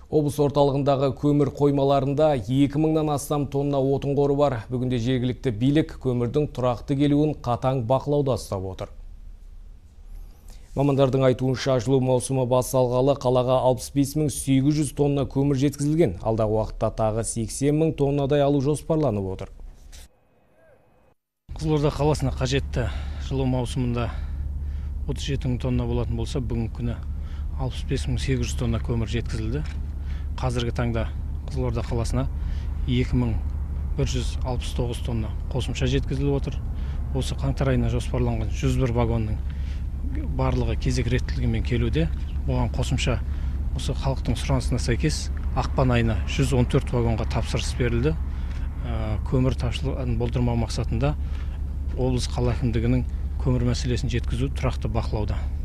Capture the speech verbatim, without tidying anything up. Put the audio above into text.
Облыс орталығындағы көмір қоймаларында екі мыңнан астам тонна отын қоры бар. Бүгінде жергілікті билік көмірдің тұрақты келуін қатаң бақылауда ұстап отыр. Мамандардың айтуынша жылу маусымы басталғалы қалаға алпыс бес мың сегіз жүз тонна көмір жеткізілген. Алдағы уақытта тағы сексен мың тоннадай алу жоспарланып отыр. Қызылорда қаласына қажетті жылу маусымында отыз жеті мың тонна болатын болса, бүгінгі күні алпыс бес мың сегіз жүз тонна көмір жеткізілді. Қазіргі таңда Қызылорда қаласына екі мың бір жүз алпыс тоғыз тонна қосымша жеткізіліп отыр. Осы қаңтар айына жоспарланған жүз бір вагонның барлығы кезек реттілігімен келуде. Оған қосымша осы халықтың сұранысына сәйкес ақпан айына жүз он төрт вагонға тапсырыс берілді. Көмір тапшылығын болдырмау мақсатында облыс қала әкімдігінің көмір мәселесін жеткізу тұрақты бақылауда.